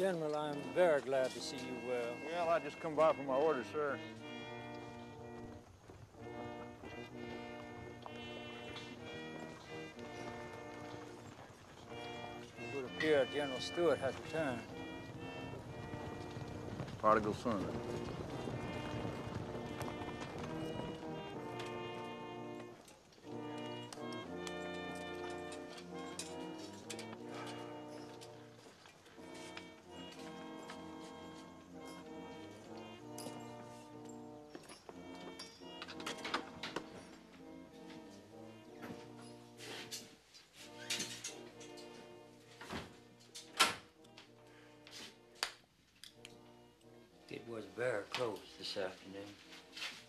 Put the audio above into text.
General, I'm very glad to see you well. Well, I just come by for my orders, sir. It would appear General Stewart has returned. Prodigal son. It was very close this afternoon.